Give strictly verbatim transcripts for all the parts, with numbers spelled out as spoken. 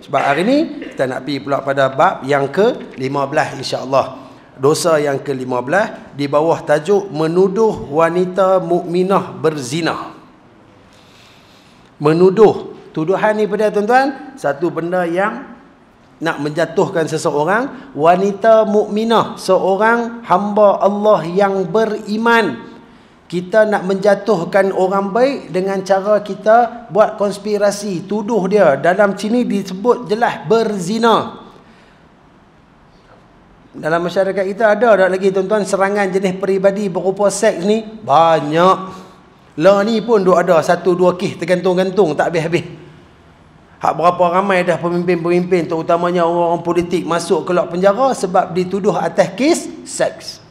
Sebab hari ni kita nak pergi pula pada bab yang ke lima belas insya-Allah. Dosa yang ke lima belas di bawah tajuk menuduh wanita mukminah berzina. Menuduh. Tuduhan ni pada tuan-tuan, satu benda yang nak menjatuhkan seseorang, wanita mukminah, seorang hamba Allah yang beriman. Kita nak menjatuhkan orang baik dengan cara kita buat konspirasi, tuduh dia. Dalam sini disebut jelas berzina. Dalam masyarakat kita ada tak lagi tuan-tuan serangan jenis peribadi berupa seks ni? Banyak. Lah ni pun duk ada satu dua kes tergantung-gantung tak habis-habis. Hak berapa ramai dah pemimpin-pemimpin terutamanya orang-orang politik masuk keluar penjara sebab dituduh atas kes seks.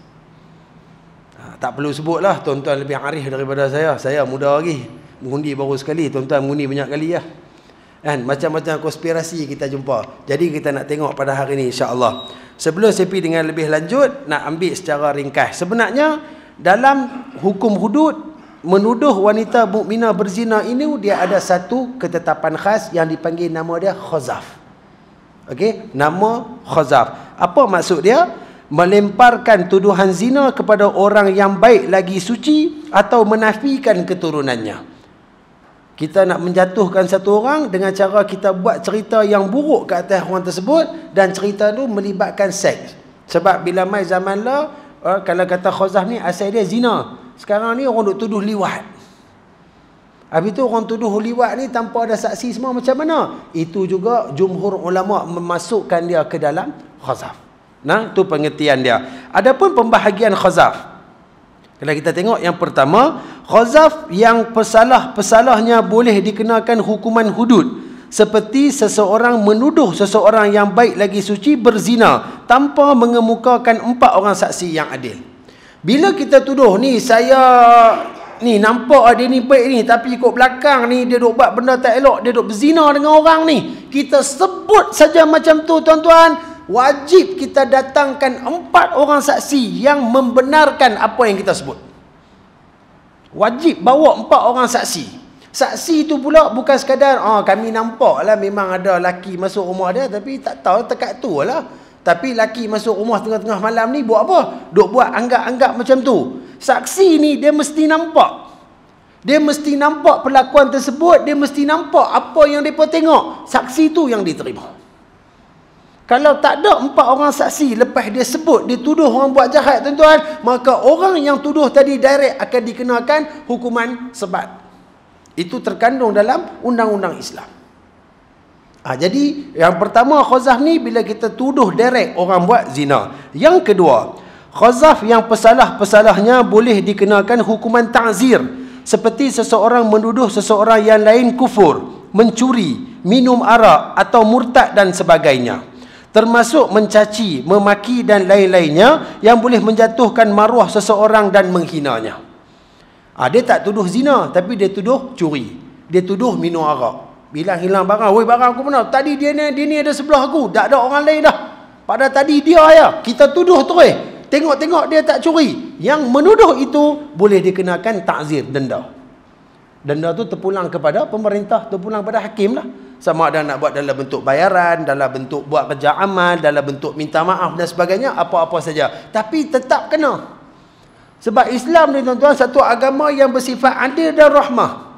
Tak perlu sebutlah, tuan-tuan lebih arif daripada saya. Saya muda lagi. Mengundi baru sekali. Tuan-tuan mengundi banyak kali lah. Kan? Macam-macam konspirasi kita jumpa. Jadi kita nak tengok pada hari ini insya-Allah. Sebelum saya pergi dengan lebih lanjut, nak ambil secara ringkas. Sebenarnya, dalam hukum hudud, menuduh wanita mukminah berzina ini, dia ada satu ketetapan khas yang dipanggil nama dia khazaf. Okey? Nama khazaf. Apa maksud dia? Melemparkan tuduhan zina kepada orang yang baik lagi suci atau menafikan keturunannya. Kita nak menjatuhkan satu orang dengan cara kita buat cerita yang buruk ke atas orang tersebut dan cerita tu melibatkan seks. Sebab bila mai zaman lah, kalau kata khazaf ni asal dia zina. Sekarang ni orang duk tuduh liwat. Habis tu orang tuduh liwat ni tanpa ada saksi semua macam mana? Itu juga jumhur ulama memasukkan dia ke dalam khazaf. Nah, itu pengertian dia. Adapun pembahagian khazaf. Kalau kita tengok yang pertama, khazaf yang pesalah-pesalahnya boleh dikenakan hukuman hudud. Seperti seseorang menuduh seseorang yang baik lagi suci berzina tanpa mengemukakan empat orang saksi yang adil. Bila kita tuduh ni, saya ni nampak dia ni baik ni, tapi ikut belakang ni dia duk buat benda tak elok, dia duk berzina dengan orang ni. Kita sebut saja macam tu tuan-tuan, wajib kita datangkan empat orang saksi yang membenarkan apa yang kita sebut. Wajib bawa empat orang saksi. Saksi itu pula bukan sekadar ah kami nampak lah memang ada laki masuk rumah dia, tapi tak tahu tekat tu lah. Tapi laki masuk rumah tengah-tengah malam ni buat apa? Duk buat anggap-anggap macam tu. Saksi ni dia mesti nampak. Dia mesti nampak perlakuan tersebut, dia mesti nampak apa yang mereka tengok. Saksi tu yang diterima. Kalau tak ada empat orang saksi lepas dia sebut, dia tuduh orang buat jahat tuan-tuan, maka orang yang tuduh tadi direct akan dikenakan hukuman sebat. Itu terkandung dalam undang-undang Islam. Ha, jadi yang pertama khazaf ni bila kita tuduh direct orang buat zina. Yang kedua, khazaf yang pesalah-pesalahnya boleh dikenakan hukuman ta'zir. Seperti seseorang menuduh seseorang yang lain kufur, mencuri, minum arak atau murtad dan sebagainya. Termasuk mencaci, memaki dan lain-lainnya yang boleh menjatuhkan maruah seseorang dan menghinanya. Ha, dia tak tuduh zina, tapi dia tuduh curi. Dia tuduh minum arak. Bila hilang barang, woi barang aku mana? Tadi dia ni, dia ni ada sebelah aku. Tak ada orang lain dah. Pada tadi dia ya. Kita tuduh terus. Tengok-tengok dia tak curi. Yang menuduh itu boleh dikenakan ta'zir, denda. Denda tu terpulang kepada pemerintah, terpulang pada hakim lah. Sama ada nak buat dalam bentuk bayaran, dalam bentuk buat kerja amal, dalam bentuk minta maaf dan sebagainya, apa-apa saja. Tapi tetap kena. Sebab Islam ni tuan-tuan satu agama yang bersifat adil dan rahmah.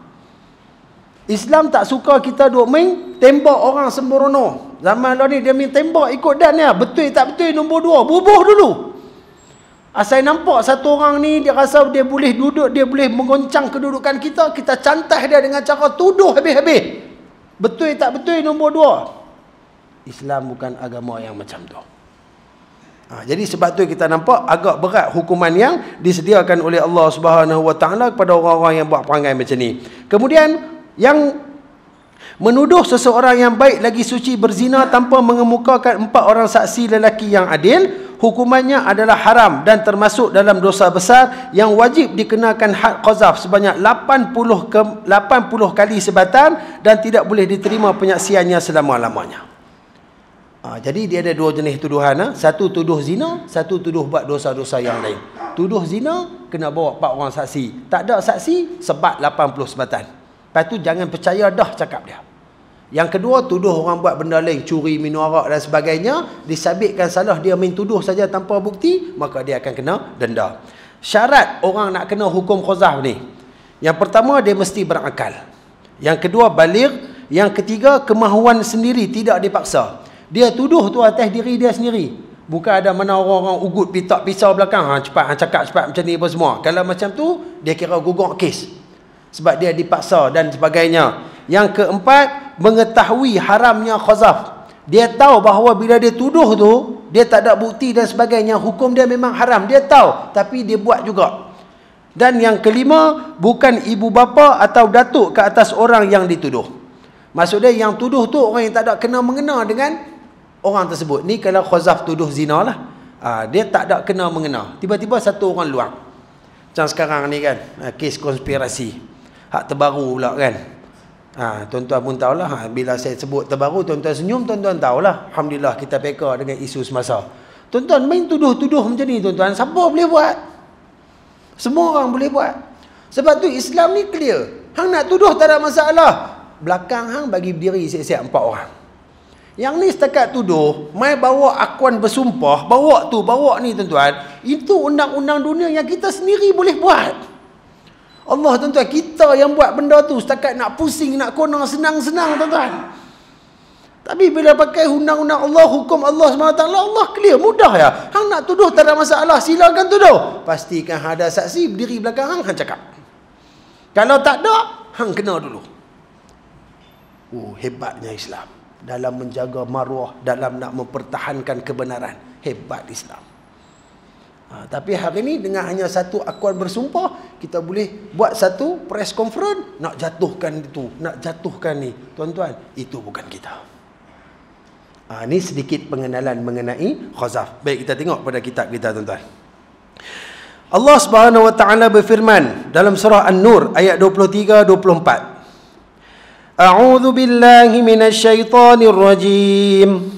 Islam tak suka kita duk main tembak orang sembrono. Zaman lah ni dia main tembak ikut dan ya. Betul tak betul nombor dua. Bubuh dulu. Asal nampak satu orang ni dia rasa dia boleh duduk, dia boleh mengoncang kedudukan kita, kita cantas dia dengan cara tuduh habis-habis. Betul tak betul nombor dua. Islam bukan agama yang macam tu. Ha, jadi sebab tu kita nampak agak berat hukuman yang disediakan oleh Allah Subhanahu Wa Taala kepada orang-orang yang buat perangai macam ni. Kemudian yang menuduh seseorang yang baik lagi suci berzina tanpa mengemukakan empat orang saksi lelaki yang adil, hukumannya adalah haram dan termasuk dalam dosa besar yang wajib dikenakan had qazaf sebanyak lapan puluh kali sebatan dan tidak boleh diterima penyaksiannya selama-lamanya. Ha, jadi dia ada dua jenis tuduhan. Ha? Satu tuduh zina, satu tuduh buat dosa-dosa yang lain. Tuduh zina, kena bawa empat orang saksi. Tak ada saksi, sebat lapan puluh sebatan. Lepas tu jangan percaya dah cakap dia. Yang kedua, tuduh orang buat benda lain, curi, minum arak dan sebagainya, disabitkan salah, dia main tuduh saja tanpa bukti, maka dia akan kena denda. Syarat orang nak kena hukum qazaf ni, yang pertama, dia mesti berakal. Yang kedua, baligh. Yang ketiga, kemahuan sendiri, tidak dipaksa. Dia tuduh tu atas diri dia sendiri. Bukan ada mana orang-orang ugut pitak pisau belakang, ha, cepat, ha, cakap cepat macam ni apa semua. Kalau macam tu, dia kira gugur kes. Sebab dia dipaksa dan sebagainya. Yang keempat, mengetahui haramnya qazaf. Dia tahu bahawa bila dia tuduh tu, dia tak ada bukti dan sebagainya, hukum dia memang haram. Dia tahu, tapi dia buat juga. Dan yang kelima, bukan ibu bapa atau datuk ke atas orang yang dituduh. Maksudnya yang tuduh tu orang yang tak ada kena mengena dengan orang tersebut. Ni kalau qazaf tuduh zina lah. Ha, dia tak ada kena mengena. Tiba-tiba satu orang luar. Macam sekarang ni kan, ha, kes konspirasi. Hak terbaru pula kan. Ha, tuan-tuan pun tahulah, ha, bila saya sebut terbaru, tuan-tuan senyum, tuan-tuan tahulah. Alhamdulillah kita peka dengan isu semasa. Tuan-tuan main tuduh-tuduh macam ni tuan-tuan, siapa boleh buat? Semua orang boleh buat. Sebab tu Islam ni clear. Hang nak tuduh tak ada masalah. Belakang hang bagi berdiri siap-siap empat orang. Yang ni setakat tuduh, mai bawa akuan bersumpah, bawa tu, bawa ni tuan-tuan. Itu undang-undang dunia yang kita sendiri boleh buat. Allah tuan-tuan, kita yang buat benda tu setakat nak pusing, nak konang senang-senang tuan-tuan. Tapi bila pakai undang-undang Allah, hukum Allah subhanahu wa taala, Allah clear, mudah ya. Hang nak tuduh tak ada masalah, silakan tuduh. Pastikan hang ada saksi berdiri belakang hang, hang cakap. Kalau tak ada, hang kena dulu. Oh, hebatnya Islam dalam menjaga maruah, dalam nak mempertahankan kebenaran. Hebat Islam. Ha, tapi hari ni dengan hanya satu akuan bersumpah, kita boleh buat satu press conference, nak jatuhkan itu, nak jatuhkan ni. Tuan-tuan, itu bukan kita. Ha, ini sedikit pengenalan mengenai qazaf. Baik, kita tengok pada kitab kita tuan-tuan. Allah Subhanahu wa taala berfirman dalam surah An-Nur ayat dua puluh tiga dua puluh empat. A'udzu billahi minasy syaithanir rajim.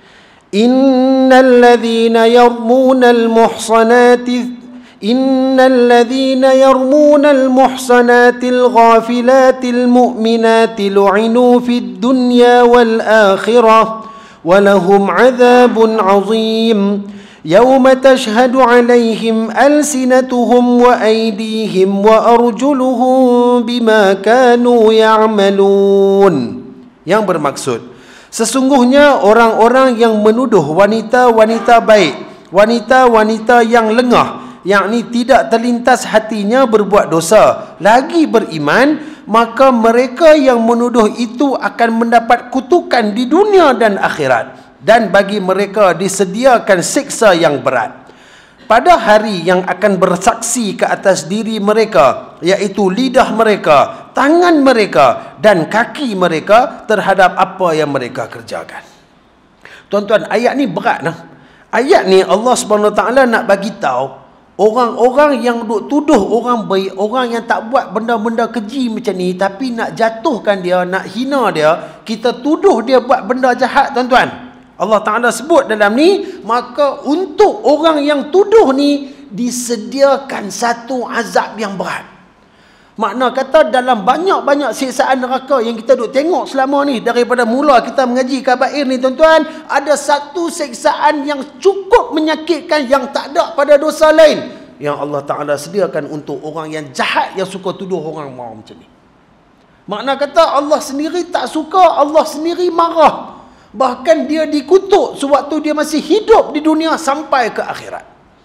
Innal ladzina yarmunal muhsanati innal ladzina yarmunal muhsanatil ghafilatil mu'minatil lu'inu fid dunya wal akhirah wa lahum 'adzabun 'adzim. يوم تشهد عليهم ألسنتهم وأيديهم وأرجلهم بما كانوا يعملون. Yang bermaksud, sesungguhnya orang-orang yang menuduh wanita-wanita baik, wanita-wanita yang lengah, yakni tidak terlintas hatinya berbuat dosa, lagi beriman, maka mereka yang menuduh itu akan mendapat kutukan di dunia dan akhirat. Dan bagi mereka disediakan siksa yang berat pada hari yang akan bersaksi ke atas diri mereka, iaitu lidah mereka, tangan mereka dan kaki mereka terhadap apa yang mereka kerjakan. Tuan-tuan, ayat ni berat nah. Ayat ni Allah Subhanahu Wa Taala nak bagi tahu orang-orang yang duk tuduh orang baik, orang yang tak buat benda-benda keji macam ni, tapi nak jatuhkan dia, nak hina dia, kita tuduh dia buat benda jahat tuan-tuan. Allah Ta'ala sebut dalam ni, maka untuk orang yang tuduh ni disediakan satu azab yang berat. Makna kata dalam banyak-banyak siksaan neraka yang kita duk tengok selama ni, daripada mula kita mengaji kabair ni tuan-tuan, ada satu siksaan yang cukup menyakitkan yang tak ada pada dosa lain, yang Allah Ta'ala sediakan untuk orang yang jahat, yang suka tuduh orang mau macam ni. Makna kata Allah sendiri tak suka, Allah sendiri marah. Bahkan dia dikutuk sewaktu dia masih hidup di dunia sampai ke akhirat.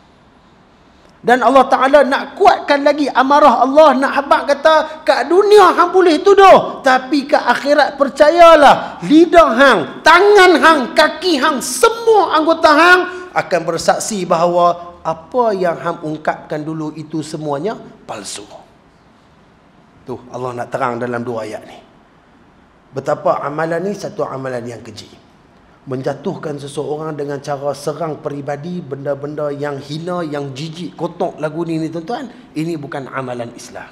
Dan Allah Ta'ala nak kuatkan lagi amarah Allah, nak habaq kata, kat dunia hang boleh tuduh, tapi ke akhirat percayalah, lidah hang, tangan hang, kaki hang, semua anggota hang akan bersaksi bahawa apa yang hang ungkapkan dulu itu semuanya palsu. Tu Allah nak terang dalam dua ayat ni. Betapa amalan ni satu amalan yang keji. Menjatuhkan seseorang dengan cara serang peribadi, benda-benda yang hina, yang jijik, kotor lagu ni ni tuan-tuan. Ini bukan amalan Islam.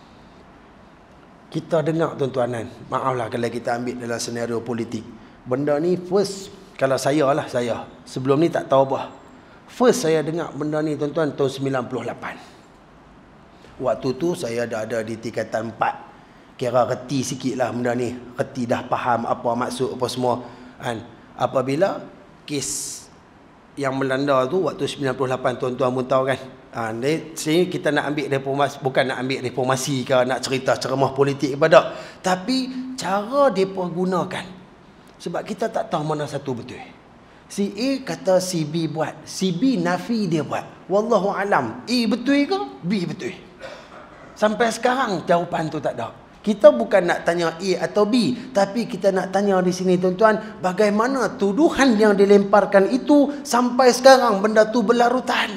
Kita dengar tuan-tuan kan, maaflah kalau kita ambil dalam senario politik. Benda ni first, kalau saya lah saya, sebelum ni tak tahu apa. First saya dengar benda ni tuan-tuan tahun sembilan puluh lapan. Waktu tu saya dah ada di tingkatan empat. kira reti sikit lah benda ni, reti dah faham apa maksud apa semua kan. Apabila kes yang melanda tu waktu sembilan puluh lapan, tuan-tuan pun tahu kan. Ha, ni sini kita nak ambil reformasi, bukan nak ambil reformasi ke nak cerita ceramah politik kepada, tapi cara depa gunakan. Sebab kita tak tahu mana satu betul. Si A kata si B buat, si B nafi dia buat. Wallahu alam, A betul ke B betul. Sampai sekarang jawapan tu tak ada. Kita bukan nak tanya A atau B, tapi kita nak tanya di sini tuan-tuan, bagaimana tuduhan yang dilemparkan itu sampai sekarang benda tu berlarutan.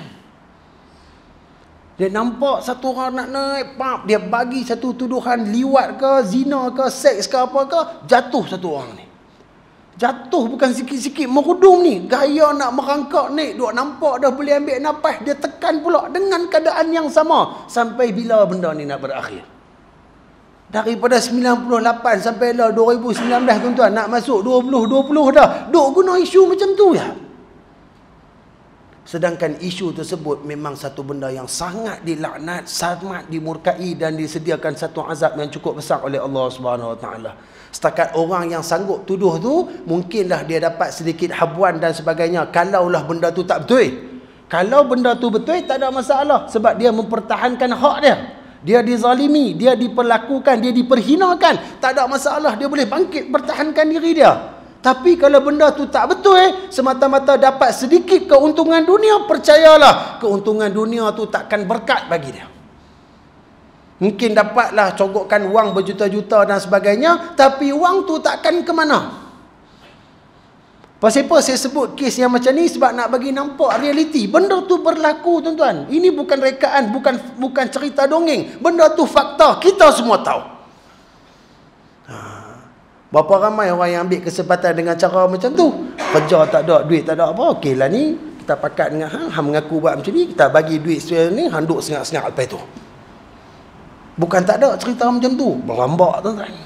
Dia nampak satu orang nak naik, pap, dia bagi satu tuduhan liwat ke, zina ke, seks ke apa ke, jatuh satu orang ni. Jatuh bukan sikit-sikit, merudum ni. Gaya nak merangkak naik, duk nampak dah boleh ambil nafas, dia tekan pula dengan keadaan yang sama. Sampai bila benda ni nak berakhir? Daripada sembilan puluh lapan sampai lah dua ribu sembilan belas tuan-tuan, nak masuk dua ribu dua puluh dah, duk guna isu macam tu ya. Sedangkan isu tersebut memang satu benda yang sangat dilaknat, sangat dimurkai dan disediakan satu azab yang cukup besar oleh Allah Subhanahu Wa Taala. Setakat orang yang sanggup tuduh tu, mungkinlah dia dapat sedikit habuan dan sebagainya, kalaulah benda tu tak betul. Kalau benda tu betul, tak ada masalah, sebab dia mempertahankan hak dia. Dia dizalimi, dia diperlakukan, dia diperhinakan, tak ada masalah, dia boleh bangkit pertahankan diri dia. Tapi kalau benda tu tak betul, eh, semata-mata dapat sedikit keuntungan dunia, percayalah, keuntungan dunia tu takkan berkat bagi dia. Mungkin dapatlah cogokkan wang berjuta-juta dan sebagainya, tapi wang tu takkan ke mana. Pasal apa saya sebut kes yang macam ni? Sebab nak bagi nampak realiti. Benda tu berlaku tuan-tuan. Ini bukan rekaan, bukan bukan cerita dongeng. Benda tu fakta. Kita semua tahu. Ha. Berapa ramai orang yang ambil kesempatan dengan cara macam tu? Kerja tak ada, duit tak ada apa. Okey lah ni, kita pakat dengan hang, hang mengaku buat macam ni, kita bagi duit sesuai ni, hang duk sengak-sengak lepas tu. Bukan tak ada cerita macam tu. Berambak tuan-tuan.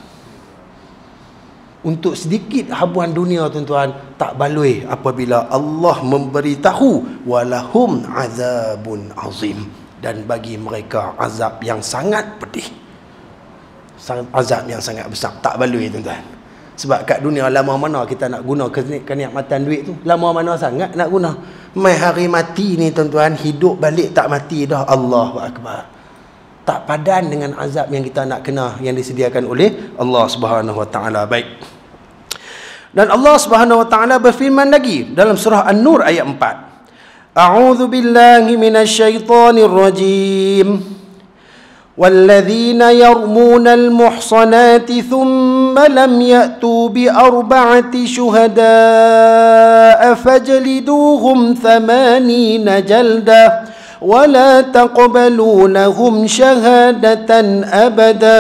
Untuk sedikit habuan dunia tuan-tuan, tak baloi apabila Allah memberitahu walahum azabun azim, dan bagi mereka azab yang sangat pedih, azab yang sangat besar. Tak baloi tuan-tuan. Sebab kat dunia lama mana kita nak guna kenikmatan duit tu, lama mana sangat nak guna. Mai hari mati ni tuan-tuan, hidup balik tak mati dah. Allahu akbar. Tak padan dengan azab yang kita nak kena, yang disediakan oleh Allah Subhanahu Wa Taala. Baik. Dan Allah Subhanahu Wa Taala berfirman lagi dalam surah An-Nur ayat empat. A'udzu billahi minasyaitonir rajim. والذين يرمون المحصنات ثم لم يأتوا بأربعة شهداء فاجلدوهم ثمانين جلدة ولا تقبلوا لهم شهادة أبدا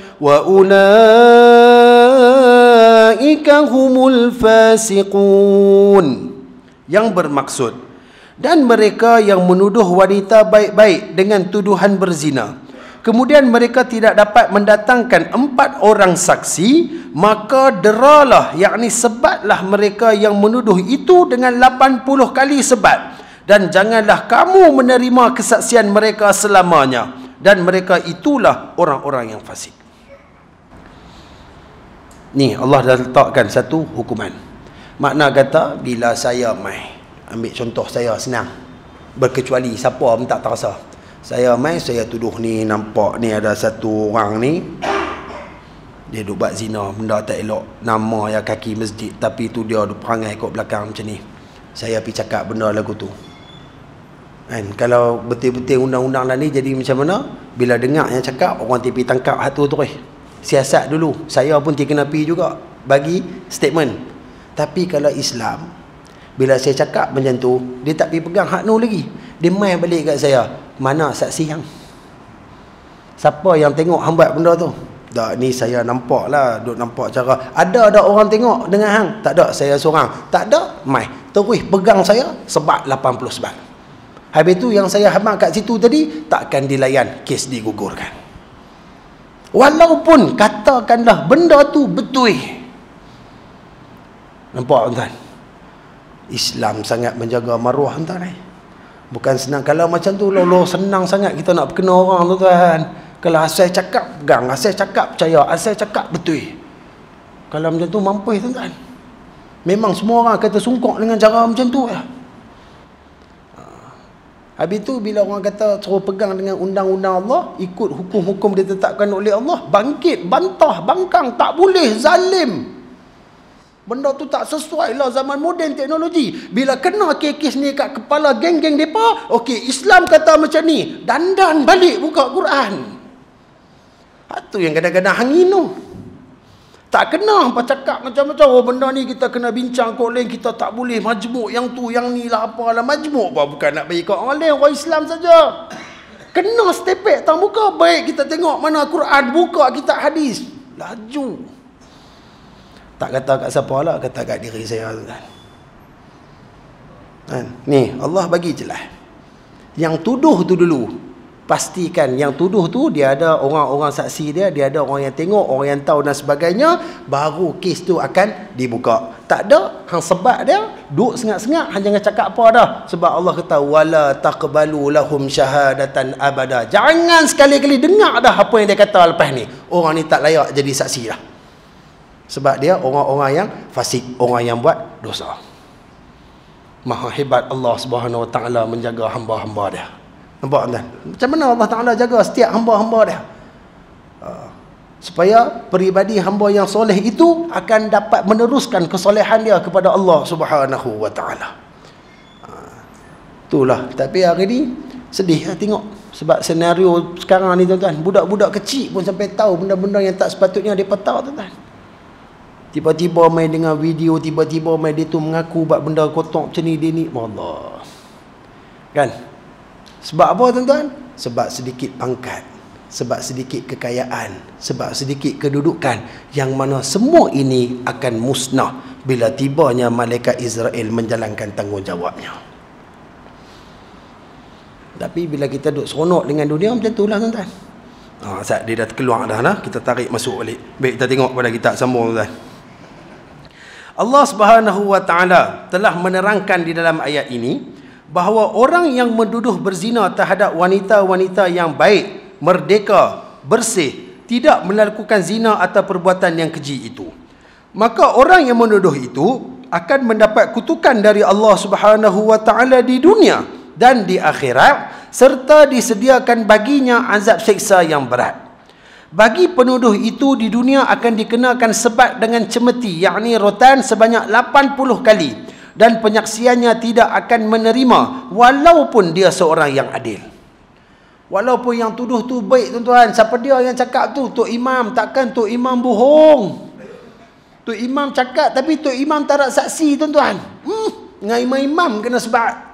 وأولئك هم الفاسقون. Yang bermaksud, dan mereka yang menuduh wanita baik-baik dengan tuduhan berzina, kemudian mereka tidak dapat mendatangkan empat orang saksi, maka deralah, yakni sebatlah mereka yang menuduh itu dengan lapan puluh kali sebat, dan janganlah kamu menerima kesaksian mereka selamanya, dan mereka itulah orang-orang yang fasik. Ni Allah dah letakkan satu hukuman. Makna kata, bila saya mai, ambil contoh saya senang, berkecuali siapa pun tak terasa. Saya mai, saya tuduh ni, nampak ni ada satu orang ni, dia duk buat zina, benda tak elok, nama ya kaki masjid, tapi tu dia duk perangai kat belakang macam ni. Saya pergi cakap benda lagu tu. Kan, kalau betul-betul undang-undang dah ni jadi macam mana? Bila dengar yang cakap, orang tipi tangkap hatu tu eh. Siasat dulu. Saya pun dia kena pergi juga bagi statement. Tapi kalau Islam, bila saya cakap macam tu, dia tak pergi pegang hak nu lagi. Dia main balik kat saya. Mana saksi yang? Siapa yang tengok hang buat benda tu? Tak, ni saya nampak lah, duk nampak cara. Ada ada orang tengok dengan hang? Tak ada, saya seorang. Tak ada, mai. Terus pegang saya, sebat lapan puluh sebat. Habis tu yang saya hamak kat situ tadi, takkan dilayan, kes digugurkan. Walaupun katakanlah benda tu betul. Nampak tuan? Islam sangat menjaga maruah tuan eh. Bukan senang. Kalau macam tu lolo senang sangat kita nak berkena orang tu tuan. Kalau asal cakap, pegang. Asal cakap, percaya. Asal cakap, betul. Kalau macam tu, mampus tuan-tuan. Memang semua orang kata sungkok dengan cara macam tu ya. Habis tu bila orang kata suruh pegang dengan undang-undang Allah, ikut hukum-hukum ditetapkan oleh Allah, bangkit, bantah, bangkang, tak boleh, zalim. Benda tu tak sesuai lah zaman moden teknologi. Bila kena kes-kes ni kat kepala geng-geng mereka, okey, Islam kata macam ni, dandan balik buka Quran. Itu yang kadang-kadang hangin tu. Tak kena apa cakap macam-macam. Oh benda ni kita kena bincang kau lain, kita tak boleh majmuk yang tu, yang ni lah apalah. Majmuk apa bukan nak bagi kat orang lain, orang Islam saja. Kena stepek tang muka. Baik kita tengok mana Quran, buka kitab hadis. Laju. Tak kata kat siapa lah, kata kat diri saya. Kan? Ni Allah bagi jelas. Yang tuduh tu dulu, pastikan yang tuduh tu dia ada orang-orang saksi dia, dia ada orang yang tengok, orang yang tahu dan sebagainya, baru kes tu akan dibuka. Tak ada, hang sebab dia duk sengak-sengak, hang jangan cakap apa dah. Sebab Allah kata wala taqbalu lahum syahadatan abada. Jangan sekali-kali dengar dah apa yang dia kata lepas ni. Orang ni tak layak jadi saksi dah. Sebab dia orang-orang yang fasik, orang yang buat dosa. Maha hebat Allah Subhanahu Wa Taala menjaga hamba-hamba dia. Nampak tuan? Macam mana Allah Ta'ala jaga setiap hamba-hamba dia? Uh, supaya peribadi hamba yang soleh itu akan dapat meneruskan kesolehan dia kepada Allah Subhanahu Wa Ta'ala. Uh, itulah. Tapi hari ni sedih lah tengok. Sebab senario sekarang ni tuan-tuan, budak-budak kecil pun sampai tahu benda-benda yang tak sepatutnya mereka tahu tuan-tuan. Tiba-tiba main dengan video, tiba-tiba main dia tu mengaku buat benda kotor macam ni, dia ni. Allah. Kan? Sebab apa tuan-tuan? Sebab sedikit pangkat, sebab sedikit kekayaan, sebab sedikit kedudukan, yang mana semua ini akan musnah bila tibanya malaikat Israel menjalankan tanggungjawabnya. Tapi bila kita duduk seronok dengan dunia macam tu lah tuan-tuan. Ha, saat dia dah keluar dah lah, kita tarik masuk balik. Baik, kita tengok pada kitab sambung tuan-tuan. Allah Subhanahu Wa Taala telah menerangkan di dalam ayat ini bahawa orang yang menduduh berzina terhadap wanita-wanita yang baik, merdeka, bersih, tidak melakukan zina atau perbuatan yang keji itu, maka orang yang menuduh itu akan mendapat kutukan dari Allah Subhanahu Wa Taala di dunia dan di akhirat, serta disediakan baginya azab seksa yang berat. Bagi penuduh itu di dunia akan dikenakan sebat dengan cemeti, yakni rotan sebanyak lapan puluh kali, dan penyaksiannya tidak akan menerima walaupun dia seorang yang adil. Walaupun yang tuduh tu baik tuan-tuan, siapa dia yang cakap tu? Tok Imam. Takkan Tok Imam bohong. Tok Imam cakap tapi Tok Imam tak ada saksi tuan-tuan. Hmm, dengan imam-imam kena sebat.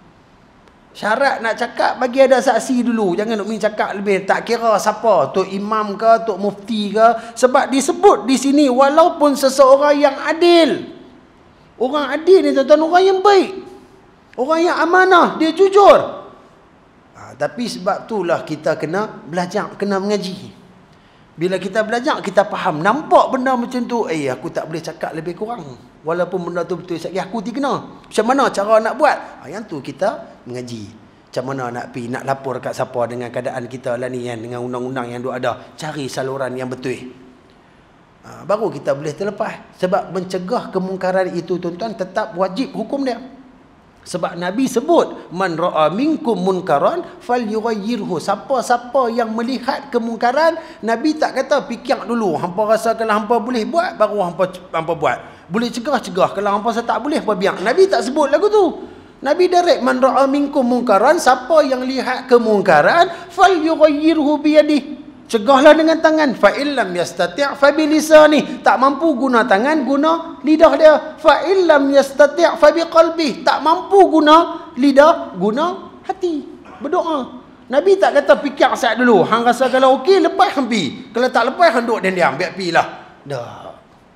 Syarat nak cakap bagi ada saksi dulu. Jangan nak main cakap lebih. Tak kira siapa, Tok Imam ke, Tok Mufti ke. Sebab disebut di sini walaupun seseorang yang adil. Orang adil ni tuan-tuan, orang yang baik, orang yang amanah, dia jujur. Ha, tapi sebab itulah kita kena belajar, kena mengaji. Bila kita belajar, kita faham. Nampak benda macam tu, eh aku tak boleh cakap lebih kurang. Walaupun benda tu betul, eh, aku tidak kena. Macam mana cara nak buat? Ha, yang tu kita mengaji. Macam mana nak pergi, nak lapor kat siapa dengan keadaan kita lah ni kan, dengan undang-undang yang ada. Cari saluran yang betul. Ha, baru kita boleh terlepas. Sebab mencegah kemungkaran itu tuan-tuan tetap wajib hukum dia. Sebab Nabi sebut man ra'a minkum munkaran falyughayyirhu. Siapa-siapa yang melihat kemungkaran, Nabi tak kata fikir dulu, hampa rasa kalau hampa boleh buat baru hampa hampa buat. Boleh cegah-cegah, kalau hampa rasa tak boleh apa biar. Nabi tak sebut lagu tu. Nabi direct man ra'a minkum munkaran, siapa yang lihat kemungkaran falyughayyirhu biyadihi. Cegahlah dengan tangan. Fa illam yastati' fa bilisani. Tak mampu guna tangan, guna lidah dia. Fa illam yastati' fa biqalbi. Tak mampu guna lidah, guna hati. Berdoa. Nabi tak kata fikir saat dulu. Hang rasa kalau okey lepas hang pi. Kalau tak lepas hang duduk dan diam, biar pilah. Dah.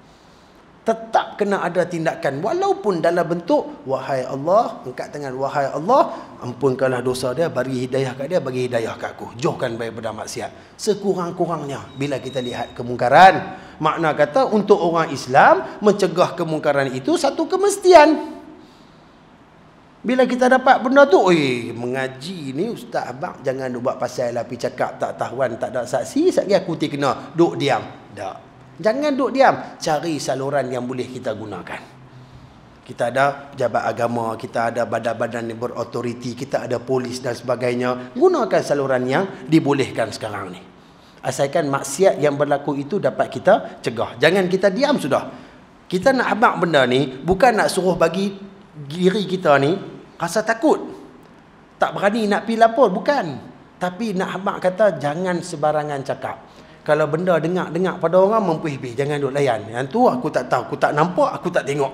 Tetap kena ada tindakan walaupun dalam bentuk wahai Allah, angkat tangan, wahai Allah, ampunkanlah dosa dia, bagi hidayah kat dia, bagi hidayah kat aku, jauhkan daripada maksiat sekurang-kurangnya. Bila kita lihat kemungkaran, makna kata untuk orang Islam mencegah kemungkaran itu satu kemestian. Bila kita dapat benda tu, oi, mengaji ni ustaz abang jangan duk buat pasal lah, pi cakap tak tahuan, tak ada saksi, satgi aku ti kena duk diam. Tak. Jangan duk diam, cari saluran yang boleh kita gunakan. Kita ada pejabat agama, kita ada badan-badan yang berautoriti, kita ada polis dan sebagainya. Gunakan saluran yang dibolehkan sekarang ni. Asalkan maksiat yang berlaku itu dapat kita cegah. Jangan kita diam sudah. Kita nak habaq benda ni, bukan nak suruh bagi diri kita ni rasa takut, tak berani nak pergi lapor, bukan. Tapi nak habaq kata jangan sebarangan cakap. Kalau benda dengar-dengar pada orang, mempuih-puih, jangan duk layan. Yang tu aku tak tahu, aku tak nampak, aku tak tengok.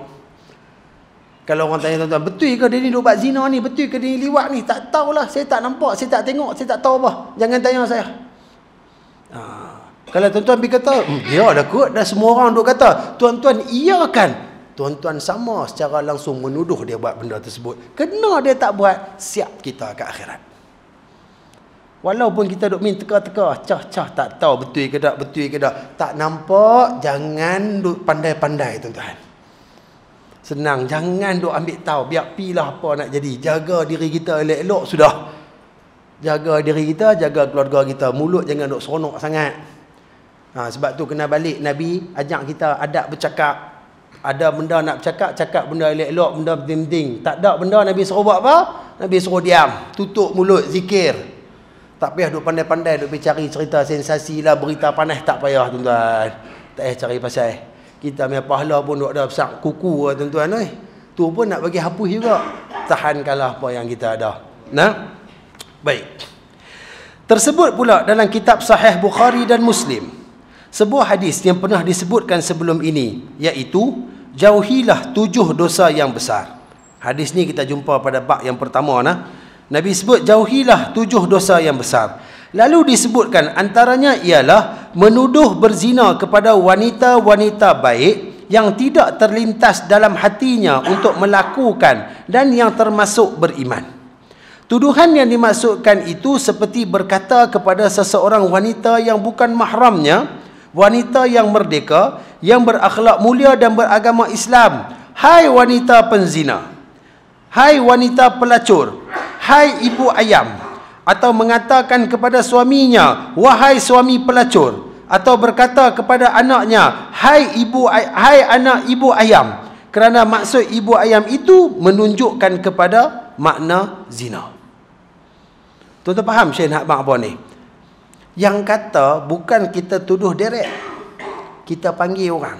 Kalau orang tanya tuan-tuan, betul ke dia ni duk buat zina ni, betul ke dia ni liwat ni, tak tahulah, saya tak nampak, saya tak tengok, saya tak tahu apa. Jangan tanya saya. Ha. Kalau tuan-tuan pergi kata, ya dah kot, dah semua orang duk kata, tuan-tuan iyakan. Tuan-tuan sama secara langsung menuduh dia buat benda tersebut. Kena dia tak buat, siap kita ke akhirat. Walaupun kita duk min teka-teka, cah-cah tak tahu betul ke tak, betul ke tak, tak nampak, jangan duk pandai-pandai tuan-tuan. Senang, jangan duk ambil tahu, biar pilah apa nak jadi. Jaga diri kita elok-elok sudah. Jaga diri kita, jaga keluarga kita. Mulut jangan duk seronok sangat. Ha, sebab tu kena balik Nabi ajak kita adab bercakap. Ada benda nak bercakap, cakap benda elok-elok, benda penting-penting. Tak ada benda Nabi suruh buat apa? Nabi suruh diam, tutup mulut, zikir. Tak payah duk pandai-pandai duk cari cerita sensasi lah, berita panas, tak payah tuan-tuan. Tak payah cari pasal. Kita punya pahala pun duk ada besar kuku tuan-tuan oi. Tu pun nak bagi hapus juga. Tahankanlah apa yang kita ada. Nah. Baik. Tersebut pula dalam kitab Sahih Bukhari dan Muslim sebuah hadis yang pernah disebutkan sebelum ini, iaitu jauhilah tujuh dosa yang besar. Hadis ni kita jumpa pada bab yang pertama nah. Nabi sebut jauhilah tujuh dosa yang besar. Lalu disebutkan antaranya ialah menuduh berzina kepada wanita-wanita baik yang tidak terlintas dalam hatinya untuk melakukan dan yang termasuk beriman. Tuduhan yang dimaksudkan itu seperti berkata kepada seseorang wanita yang bukan mahramnya, wanita yang merdeka, yang berakhlak mulia dan beragama Islam, hai wanita penzina, hai wanita pelacur, hai ibu ayam, atau mengatakan kepada suaminya, wahai suami pelacur, atau berkata kepada anaknya, hai ibu hai anak ibu ayam, kerana maksud ibu ayam itu menunjukkan kepada makna zina. Tuan-tuan faham Syekh nak abang apa ni? Yang kata bukan kita tuduh direct, kita panggil orang,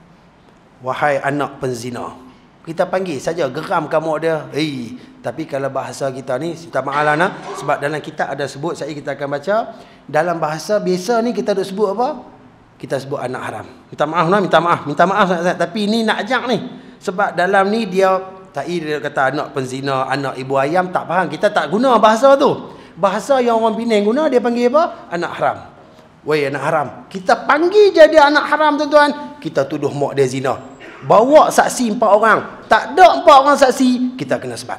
wahai anak penzina. Kita panggil saja, geram kamu dia. Eh, tapi kalau bahasa kita ni, minta maaf lah nah, sebab dalam kitab ada sebut, saya kita akan baca. Dalam bahasa biasa ni kita ada sebut apa? Kita sebut anak haram. Minta maaf nah, minta maaf, minta maaf sangat-sangat. Tapi ni nak ajak ni, sebab dalam ni dia tak dia kata anak penzina, anak ibu ayam, tak faham. Kita tak guna bahasa tu. Bahasa yang orang Penang guna, dia panggil apa? Anak haram. Weh, anak haram. Kita panggil jadi anak haram tuan-tuan, kita tuduh mak dia zina. Bawa saksi empat orang, tak ada empat orang saksi, kita kena sebat.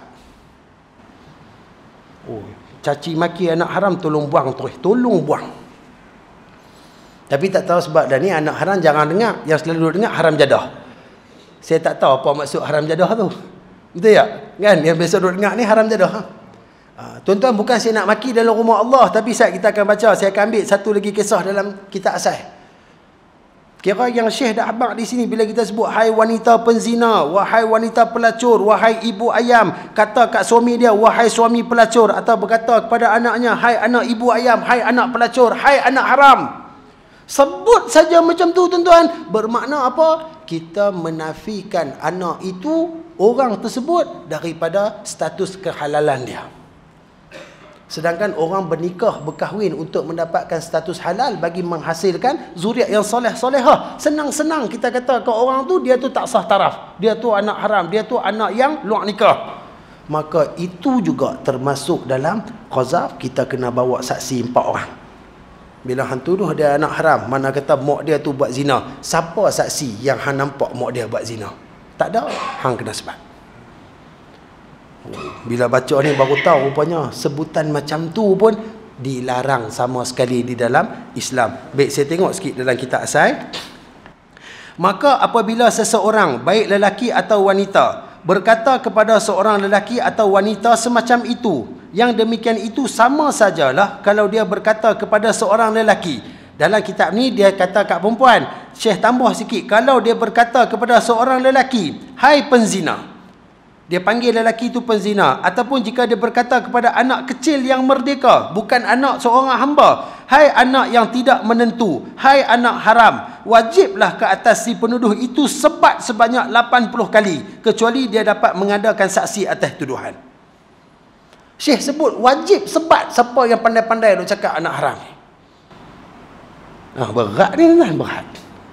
Oh, caci maki anak haram, tolong buang terus, tolong buang. Tapi tak tahu sebab dah ni anak haram jangan dengar, yang selalu dengar haram jadah. Saya tak tahu apa maksud haram jadah tu. Betul tak? Kan yang biasa duk dengar ni haram jadah. Ha? Tuan-tuan, bukan saya nak maki dalam rumah Allah, tapi saat kita akan baca, saya akan ambil satu lagi kisah dalam kitab asal. Kira yang Syekh dah abang di sini, bila kita sebut hai wanita penzina, wahai wanita pelacur, wahai ibu ayam, kata kat suami dia wahai suami pelacur, atau berkata kepada anaknya hai anak ibu ayam, hai anak pelacur, hai anak haram. Sebut saja macam tu tuan-tuan, bermakna apa? Kita menafikan anak itu, orang tersebut, daripada status kehalalan dia. Sedangkan orang bernikah, berkahwin untuk mendapatkan status halal bagi menghasilkan zuriat yang soleh-solehah. Senang-senang kita kata ke orang tu, dia tu tak sah taraf, dia tu anak haram, dia tu anak yang luar nikah. Maka itu juga termasuk dalam qazaf, kita kena bawa saksi empat orang. Bila hang tuduh dia anak haram, mana kata mak dia tu buat zina, siapa saksi yang hang nampak mak dia buat zina? Tak ada, hang kena sebab. Bila baca ni baru tahu rupanya sebutan macam tu pun dilarang sama sekali di dalam Islam. Baik, saya tengok sikit dalam kitab asal. Maka apabila seseorang, baik lelaki atau wanita, berkata kepada seorang lelaki atau wanita semacam itu, yang demikian itu sama sajalah kalau dia berkata kepada seorang lelaki. Dalam kitab ni dia kata kat perempuan, Syekh tambah sikit, kalau dia berkata kepada seorang lelaki, hai penzina, dia panggil lelaki itu penzina. Ataupun jika dia berkata kepada anak kecil yang merdeka, bukan anak seorang hamba, hai anak yang tidak menentu, hai anak haram, wajiblah ke atas si penuduh itu sebat sebanyak lapan puluh kali, kecuali dia dapat mengadakan saksi atas tuduhan. Syekh sebut wajib sebat siapa yang pandai-pandai nak cakap anak haram. Ah, berat ni kan, berat.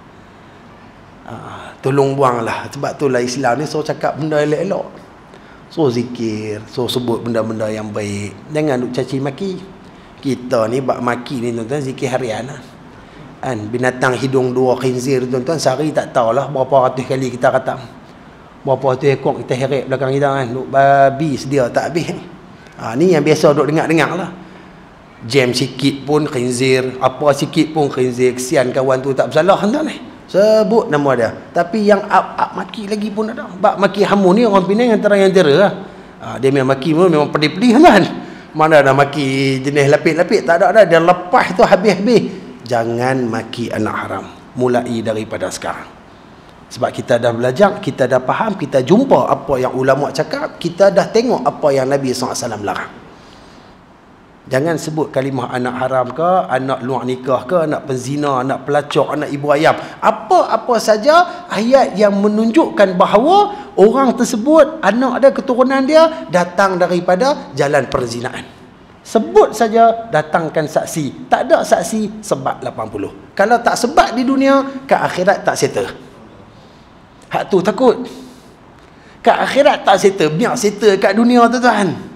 Ah, tolong buanglah. Sebab itulah Islam ni so cakap benda elok-elok. So zikir, so sebut benda-benda yang baik. Jangan duk caci maki. Kita ni bak maki ni tuan-tuan zikir harian lah. Kan binatang hidung dua khinzir tuan-tuan sehari tak tahulah berapa ratus kali kita kata. Berapa ratus ekor kita heret belakang kita kan. Duk babi sedia tak habis. Ha, ni yang biasa duk dengar-dengar lah. Jam sikit pun khinzir, apa sikit pun khinzir. Kesian kawan tu tak bersalah tuan-tuan ni. Sebut nama dia. Tapi yang up-up maki lagi pun ada. Bak maki hamu ni orang Penang antara yang jera lah. Ha, dia memang maki pun memang pedih-pedih kan. Mana ada maki jenis lapik-lapik, tak ada dah. Dia lepas tu habis-habis. Jangan maki anak haram. Mulai daripada sekarang. Sebab kita dah belajar, kita dah faham, kita jumpa apa yang ulama cakap, kita dah tengok apa yang Nabi sallallahu alaihi wasallam larang. Jangan sebut kalimah anak haram ke, anak luar nikah ke, anak penzina, anak pelacur, anak ibu ayam. Apa-apa saja ayat yang menunjukkan bahawa orang tersebut, anak dia, keturunan dia datang daripada jalan perzinaan. Sebut saja, datangkan saksi. Tak ada saksi, sebat lapan puluh. Kalau tak sebat di dunia, ke akhirat tak settle. Hak tu takut. Ke akhirat tak settle, biar settle kat dunia tuan-tuan.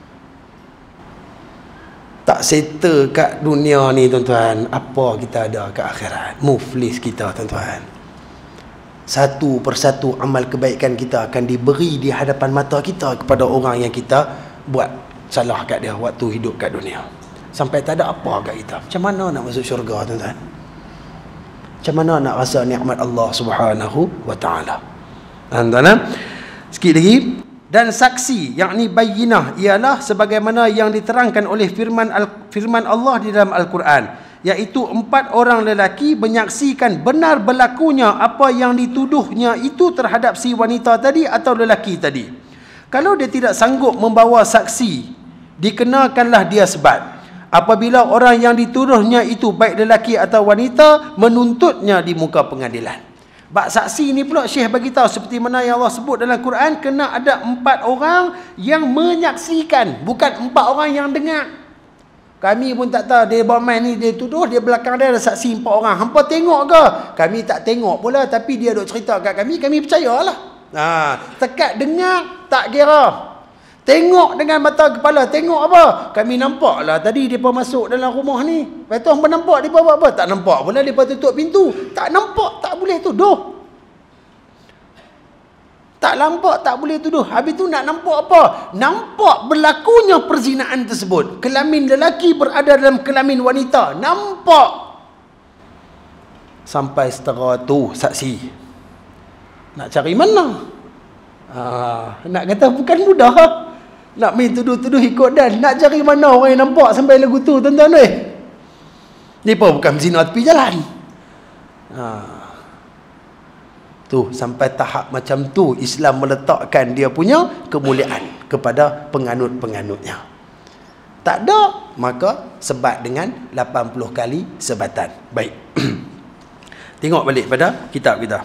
Tak settle kat dunia ni tuan-tuan, apa kita ada kat akhirat? Muflis kita tuan-tuan. Satu persatu amal kebaikan kita akan diberi di hadapan mata kita kepada orang yang kita buat salah kat dia waktu hidup kat dunia. Sampai tak ada apa kat kita. Macam mana nak masuk syurga tuan-tuan? Macam mana nak rasa nikmat Allah Subhanahu wa taala? Tuan-tuan, sikit lagi. Dan saksi, yakni bayyinah, ialah sebagaimana yang diterangkan oleh firman Al firman Allah di dalam Al-Quran, iaitu empat orang lelaki menyaksikan benar berlakunya apa yang dituduhnya itu terhadap si wanita tadi atau lelaki tadi. Kalau dia tidak sanggup membawa saksi, dikenakanlah dia sebat. Apabila orang yang dituduhnya itu baik lelaki atau wanita, menuntutnya di muka pengadilan. Bak saksi ni pula Syekh bagi tahu seperti mana yang Allah sebut dalam Quran, kena ada empat orang yang menyaksikan, bukan empat orang yang dengar. Kami pun tak tahu, dia bawa main ni, dia tuduh, dia belakang dia ada saksi empat orang. Hampa tengok ke? Kami tak tengok pula, tapi dia duk cerita kat kami, kami percayalah. Ha, tekat dengar tak kira. Tengok dengan mata kepala, tengok apa? Kami nampak lah tadi mereka masuk dalam rumah ni. Lepas tu hampa nampak mereka buat apa? Tak nampak pula, mereka tutup pintu. Tak nampak, tak boleh tuduh. Tak nampak, tak boleh tuduh. Habis tu nak nampak apa? Nampak berlakunya perzinaan tersebut. Kelamin lelaki berada dalam kelamin wanita. Nampak. Sampai setara tu saksi. Nak cari mana? Ha, nak kata bukan mudah. Nak main tuduh-tuduh ikut dan. Nak cari mana orang yang nampak sampai lagu tu tuan-tuan weh. Ni pun bukan zina tepi jalan. Ha. Tu sampai tahap macam tu Islam meletakkan dia punya kemuliaan kepada penganut-penganutnya. Tak ada, maka sebat dengan lapan puluh kali sebatan. Baik. Tengok balik pada kitab kita.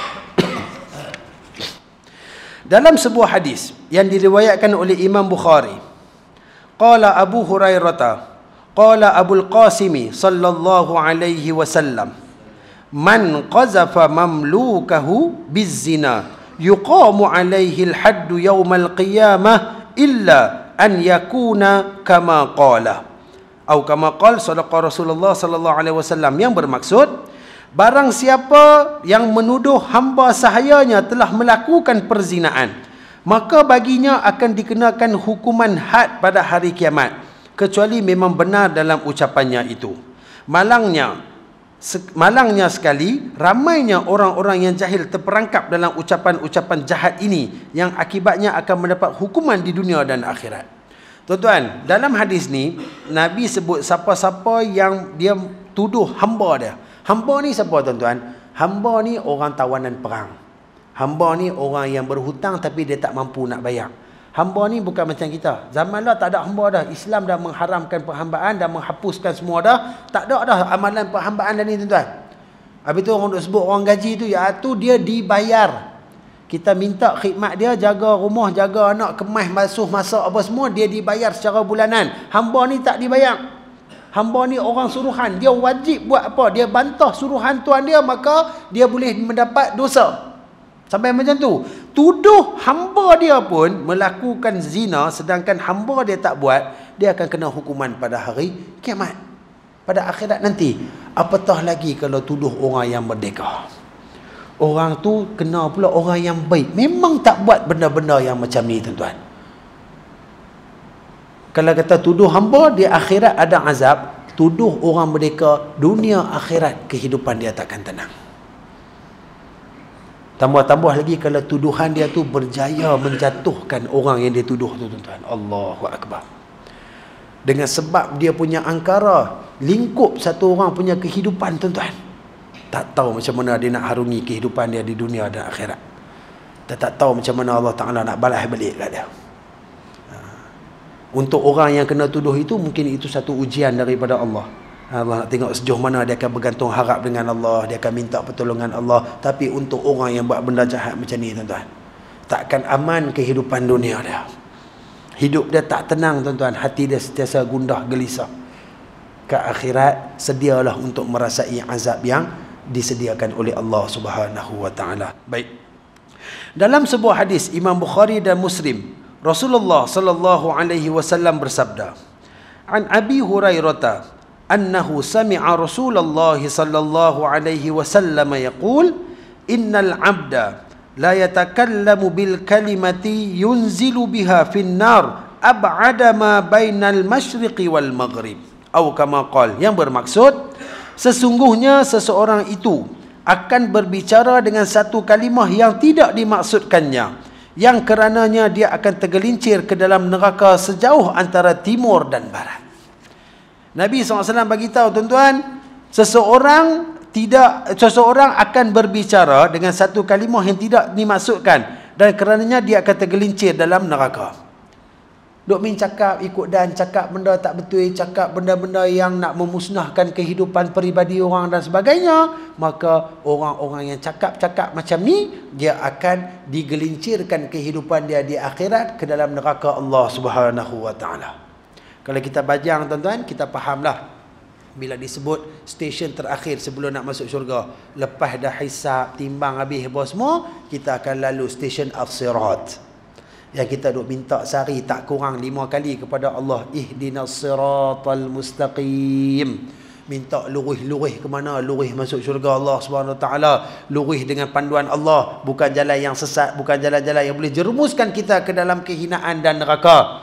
Dalam sebuah hadis yang diriwayatkan oleh Imam Bukhari, qala Abu Hurairah, qala Abul Qasim sallallahu alaihi wasallam, man qazafa mamlukahu bizina yuqamu alaihi al-hadd yawm al-qiyamah illa an yakuna kama qala. Atau kama qala sadaqa Rasulullah sallallahu alaihi wasallam, yang bermaksud barang siapa yang menuduh hamba sahayanya telah melakukan perzinaan, maka baginya akan dikenakan hukuman had pada hari kiamat, kecuali memang benar dalam ucapannya itu. Malangnya Malangnya sekali, ramainya orang-orang yang jahil terperangkap dalam ucapan-ucapan jahat ini yang akibatnya akan mendapat hukuman di dunia dan akhirat. Tuan-tuan, dalam hadis ni Nabi sebut siapa-siapa yang dia tuduh hamba dia. Hamba ni siapa tuan-tuan? Hamba ni orang tawanan perang. Hamba ni orang yang berhutang tapi dia tak mampu nak bayar. Hamba ni bukan macam kita. Zaman lah tak ada hamba dah. Islam dah mengharamkan perhambaan, dah menghapuskan semua dah. Tak ada dah amalan perhambaan dah ni tuan-tuan. Habis tu orang duk sebut orang gaji tu, iaitu dia dibayar. Kita minta khidmat dia, jaga rumah, jaga anak, kemas, basuh, masak apa semua, dia dibayar secara bulanan. Hamba ni tak dibayar. Hamba ni orang suruhan. Dia wajib buat apa? Dia bantah suruhan tuan dia, maka dia boleh mendapat dosa. Sampai macam tu. Tuduh hamba dia pun melakukan zina, sedangkan hamba dia tak buat, dia akan kena hukuman pada hari kiamat, pada akhirat nanti. Apatah lagi kalau tuduh orang yang merdeka. Orang tu kena pula orang yang baik, memang tak buat benda-benda yang macam ni tuan-tuan. Kalau kata tuduh hamba, di akhirat ada azab. Tuduh orang merdeka, dunia akhirat kehidupan dia takkan tenang. Tambah-tambah lagi kalau tuduhan dia tu berjaya menjatuhkan orang yang dia tuduh tu tuan-tuan. Allahu Akbar. Dengan sebab dia punya angkara, lingkup satu orang punya kehidupan tuan-tuan. Tak tahu macam mana dia nak harungi kehidupan dia di dunia dan akhirat. Dia tak tahu macam mana Allah Ta'ala nak balas balik kat dia. Untuk orang yang kena tuduh itu, mungkin itu satu ujian daripada Allah. Allah nak tengok sejauh mana dia akan bergantung harap dengan Allah, dia akan minta pertolongan Allah. Tapi untuk orang yang buat benda jahat macam ni tuan-tuan, takkan aman kehidupan dunia dia. Hidup dia tak tenang tuan-tuan, hati dia sentiasa gundah gelisah. Ke akhirat, sedialah untuk merasai azab yang disediakan oleh Allah Subhanahu wa taala. Baik. Dalam sebuah hadis Imam Bukhari dan Muslim, Rasulullah sallallahu alaihi wasallam bersabda, "An Abi Hurairah annahu sami'a Rasulullah sallallahu alaihi wasallam yaqul, innal 'abda la yatakallamu bil kalimati yunzilu biha fin nar ab'ada ma bainal masyriqi wal maghrib." Atau kama qala, yang bermaksud sesungguhnya seseorang itu akan berbicara dengan satu kalimah yang tidak dimaksudkannya, yang kerananya dia akan tergelincir ke dalam neraka sejauh antara timur dan barat. Nabi sallallahu alaihi wasallam bagi tahu tuan-tuan, seseorang tidak seseorang akan berbicara dengan satu kalimah yang tidak dimaksudkan, dan kerananya dia akan tergelincir dalam neraka. Duk min cakap ikut dan cakap benda tak betul, cakap benda-benda yang nak memusnahkan kehidupan peribadi orang dan sebagainya, maka orang-orang yang cakap-cakap macam ni, dia akan digelincirkan kehidupan dia di akhirat ke dalam neraka Allah Subhanahu wa taala. Kalau kita bajang tuan-tuan, kita fahamlah bila disebut stesen terakhir sebelum nak masuk syurga, lepas dah hisab, timbang habis apa semua, kita akan lalu stesen As-Sirat, yang kita duk minta sehari tak kurang lima kali kepada Allah, ihdinas siratal mustaqim. Minta lurih-lurih ke mana? Lurih masuk syurga Allah Subhanahu wa taala, lurih dengan panduan Allah, bukan jalan yang sesat, bukan jalan-jalan yang boleh jerumuskan kita ke dalam kehinaan dan neraka.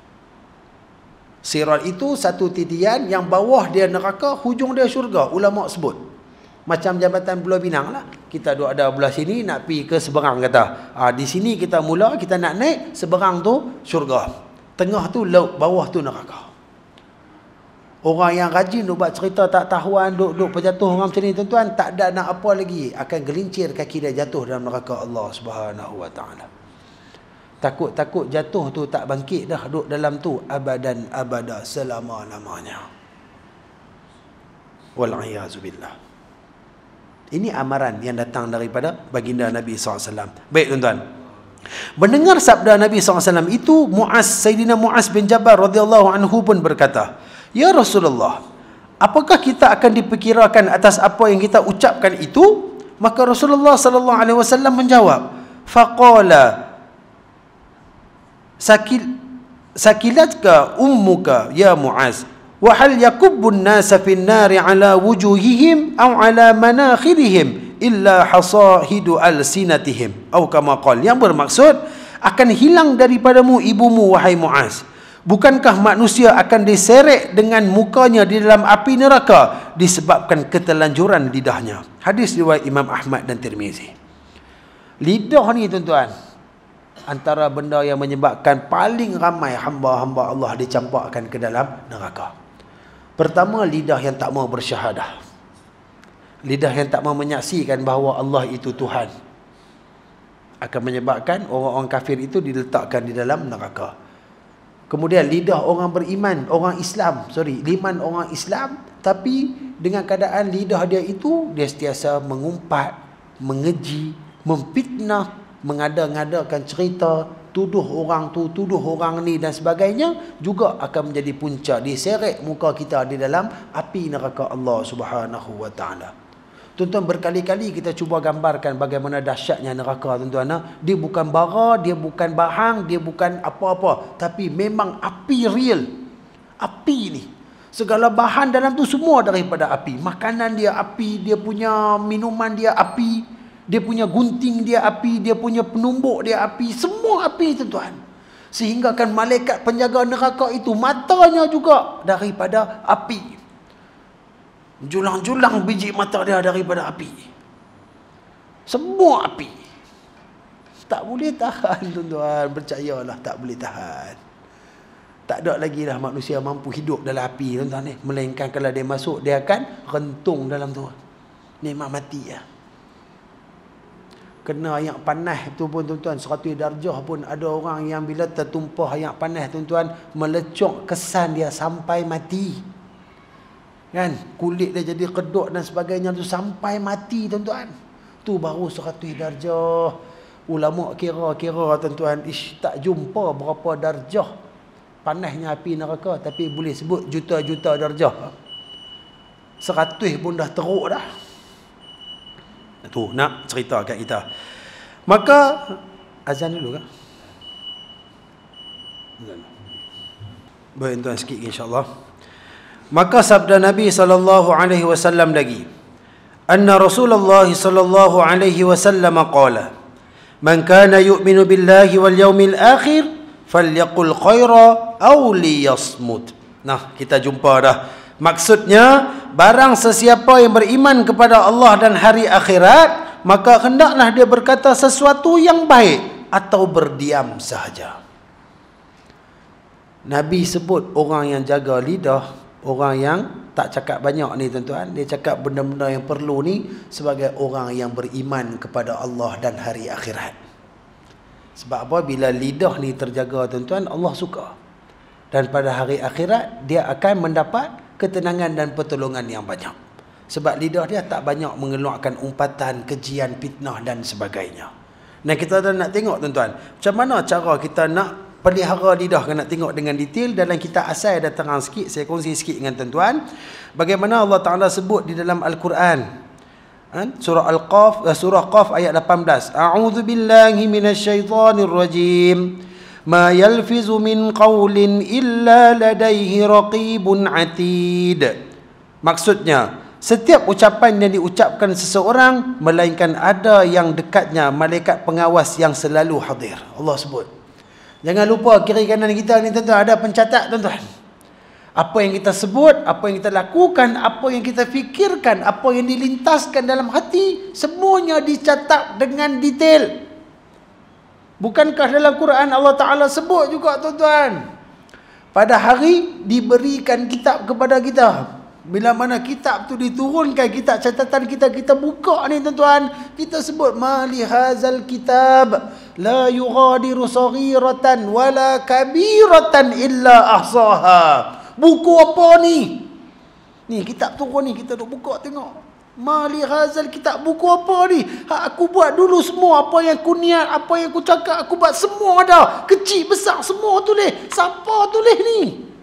Sirat itu satu titian yang bawah dia neraka, hujung dia syurga. Ulama sebut macam jambatan Pulau Pinang lah. Kita duduk ada belah sini, nak pergi ke seberang kata. Ha, di sini kita mula, kita nak naik, seberang tu syurga, tengah tu laut, bawah tu neraka. Orang yang rajin duk buat cerita tak tahuan, duk duk berjatuh orang macam ni tuan-tuan, tak ada nak apa lagi, akan gelincir kaki dia jatuh dalam neraka Allah Subhanahu wa taala. Takut-takut jatuh tu tak bangkit dah, duduk dalam tu abadan abada, selama-lamanya. Wal'iyazubillah. Ini amaran yang datang daripada baginda Nabi sallallahu alaihi wasallam. Baik tuan-tuan, mendengar sabda Nabi sallallahu alaihi wasallam itu, Muaz, Sayyidina Muaz bin Jabal radhiyallahu anhu pun berkata, "Ya Rasulullah, apakah kita akan diperkirakan atas apa yang kita ucapkan itu?" Maka Rasulullah sallallahu alaihi wasallam menjawab, faqala Sakil, sakilatka ummuka ya Muaz, wa hal yakubbun nasa fin nari ala wujuhihim aw ala manakhirihim illa hasahidu alsinatihim, atau kama qala, yang bermaksud akan hilang daripadamu ibumu wahai Muaz, Bukankah manusia akan diseret dengan mukanya di dalam api neraka disebabkan ketelanjuran lidahnya? Hadis riwayat Imam Ahmad dan Tirmizi. Lidah ni tuan-tuan, antara benda yang menyebabkan paling ramai hamba-hamba Allah dicampakkan ke dalam neraka. Pertama, lidah yang tak mau bersyahadah. Lidah yang tak mau menyaksikan bahawa Allah itu Tuhan akan menyebabkan orang-orang kafir itu diletakkan di dalam neraka. Kemudian lidah orang beriman, orang Islam, sorry, liman orang Islam, tapi dengan keadaan lidah dia itu, dia sentiasa mengumpat, mengeji, memfitnah, mengada-ngadakan cerita, tuduh orang tu, tuduh orang ni dan sebagainya, juga akan menjadi punca diseret muka kita di dalam api neraka Allah Subhanahu wa taala. Tuan-tuan, berkali-kali kita cuba gambarkan bagaimana dahsyatnya neraka, tuan-tuan. Dia bukan bara, dia bukan bahang, dia bukan apa-apa, tapi memang api real. Api ni, segala bahan dalam tu semua daripada api. Makanan dia api, dia punya minuman dia api, dia punya gunting dia api, dia punya penumbuk dia api, semua api, tuan-tuan. Sehingga kan malaikat penjaga neraka itu matanya juga daripada api. Julang-julang biji mata dia daripada api. Semua api. Tak boleh tahan, tuan-tuan. Percayalah, tak boleh tahan. Tak ada lagi dah manusia mampu hidup dalam api, tuan-tuan ni. Melainkan kalau dia masuk, dia akan rentung dalam tu. Memang mati ya. Kena yang panas tu pun, tuan-tuan, seratus darjah pun ada orang yang bila tertumpah yang panas, tuan-tuan, melecok kesan dia sampai mati. Kan, kulit dia jadi kedut dan sebagainya tu sampai mati, tuan-tuan. Tu baru seratus darjah. Ulama kira-kira, tuan-tuan, ish, tak jumpa berapa darjah panasnya api neraka, tapi boleh sebut juta-juta darjah. Seratus pun dah teruk dah. Tu nak cerita kat kita. Maka azan dulu kan? Azan. Baik, tuan, sikit insya-Allah. Maka sabda Nabi sallallahu alaihi wasallam lagi, anna Rasulullah sallallahu alaihi wasallam qala, man kana yu'minu billahi wal yawmil akhir falyaqul khaira aw liyasmut. Nah, kita jumpa dah. Maksudnya, barang sesiapa yang beriman kepada Allah dan hari akhirat, maka hendaklah dia berkata sesuatu yang baik atau berdiam sahaja. Nabi sebut orang yang jaga lidah, orang yang tak cakap banyak ni, tuan-tuan, dia cakap benda-benda yang perlu ni sebagai orang yang beriman kepada Allah dan hari akhirat. Sebab apa? Bila lidah ni terjaga, tuan-tuan, Allah suka. Dan pada hari akhirat, dia akan mendapat ketenangan dan pertolongan yang banyak. Sebab lidah dia tak banyak mengeluarkan umpatan, kejian, fitnah dan sebagainya. Nah, kita dah nak tengok, tuan-tuan, macam mana cara kita nak pelihara lidah, kena tengok dengan detail. Dalam kitab asal ada terang sikit, saya kongsi sikit dengan tuan-tuan. Bagaimana Allah Ta'ala sebut di dalam Al-Quran. Surah Al-Qaf, surah Qaf ayat lapan belas. A'udzu billahi minasyaitonir rajim. Ma yalfizu min qawlin illa ladaihi raqibun atid. Maksudnya, setiap ucapan yang diucapkan seseorang, melainkan ada yang dekatnya malaikat pengawas yang selalu hadir. Allah sebut. Jangan lupa kiri kanan kita ni, tuan-tuan, ada pencatat, tuan-tuan. Apa yang kita sebut, apa yang kita lakukan, apa yang kita fikirkan, apa yang dilintaskan dalam hati, semuanya dicatat dengan detail. Bukankah dalam Quran Allah Ta'ala sebut juga, tuan-tuan, pada hari diberikan kitab kepada kita. Bila mana kitab tu diturunkan, kitab catatan kita, kita buka ni, tuan-tuan, kita sebut, ma li hazal kitab la yughadiru saghiratan wala kabiratan illa ahsaha. Buku apa ni? Ni kitab turun ni, kita duk buka tengok. Ma li hazal kitab, buku apa ni? Ha, aku buat dulu semua, apa yang aku niat, apa yang aku cakap, aku buat semua dah. Kecil besar semua tulis. Siapa tulis ni?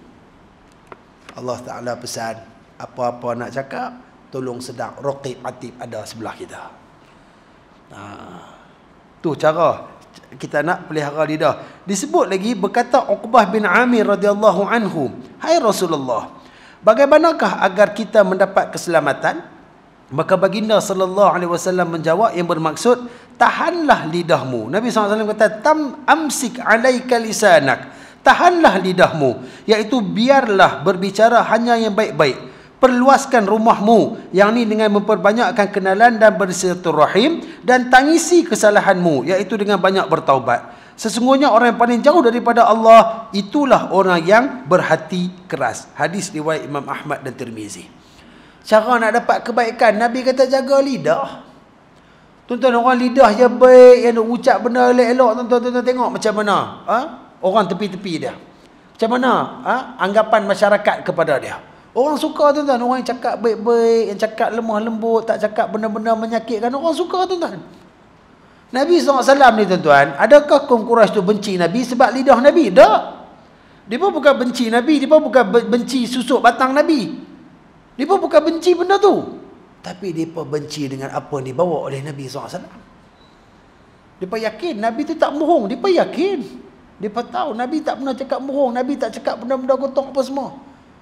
Allah Ta'ala pesan, apa-apa nak cakap, tolong sedang raqib atib ada sebelah kita. Ha, tu cara kita nak pelihara lidah. Disebut lagi, berkata Uqbah bin Amir radhiyallahu anhu, hai Rasulullah, bagaimanakah agar kita mendapat keselamatan? Maka baginda sallallahu alaihi wasallam menjawab yang bermaksud, tahanlah lidahmu. Nabi sallallahu alaihi wasallam kata, tam amsik alaika lisanak, Tahanlah lidahmu, iaitu biarlah berbicara hanya yang baik-baik. Perluaskan rumahmu, yang ni dengan memperbanyakkan kenalan dan bersilaturahim, dan tangisi kesalahanmu, iaitu dengan banyak bertaubat. Sesungguhnya orang yang paling jauh daripada Allah, itulah orang yang berhati keras. Hadis riwayat Imam Ahmad dan Tirmizi. Cara nak dapat kebaikan, Nabi kata jaga lidah. Tuan-tuan, orang lidah je baik, yang nak ucap benda elok-elok, tuan-tuan tengok macam mana ha? Orang tepi-tepi dia. Macam mana ha? Anggapan masyarakat kepada dia. Orang suka tuan-tuan, orang yang cakap baik-baik, yang cakap lemah lembut, tak cakap benda-benda menyakitkan, orang suka tuan-tuan. Nabi sallallahu alaihi wasallam ni tuan-tuan, adakah kaum Quraisy tu benci Nabi sebab lidah Nabi? Tak. Dia pun bukan benci Nabi, dia pun bukan benci susuk batang Nabi. Dia pun bukan benci benda tu. Tapi dia pun benci dengan apa yang dibawa oleh Nabi sallallahu alaihi wasallam. Dia pun yakin Nabi tu tak bohong, dia pun yakin. Dia pun tahu Nabi tak pernah cakap bohong, Nabi tak cakap benda-benda kotor apa semua.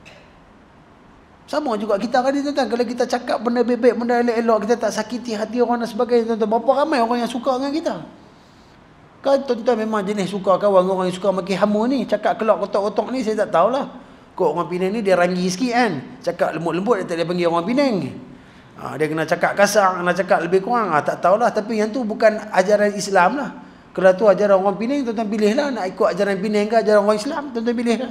Sama juga kita tadi tuan-tuan, kalau kita cakap benda bebek, benda elok-elok, kita tak sakiti hati orang dan sebagainya tuan-tuan. Berapa ramai orang yang suka dengan kita? Kan tuan-tuan memang jenis suka kawan orang yang suka maki hama ni, cakap kelak kotak-kotak ni saya tak tahulah. Kok orang Penang ni dia ranggi sikit kan. Cakap lembut-lembut dia tak dia panggil orang Penang. Ha, dia kena cakap kasar, kena cakap lebih kurang, ha, tak tahulah, tapi yang tu bukan ajaran Islam lah. Kalau tu ajaran orang Penang, tuan-tuan pilihlah nak ikut ajaran Penang ke ajaran orang Islam, tuan-tuan pilihlah.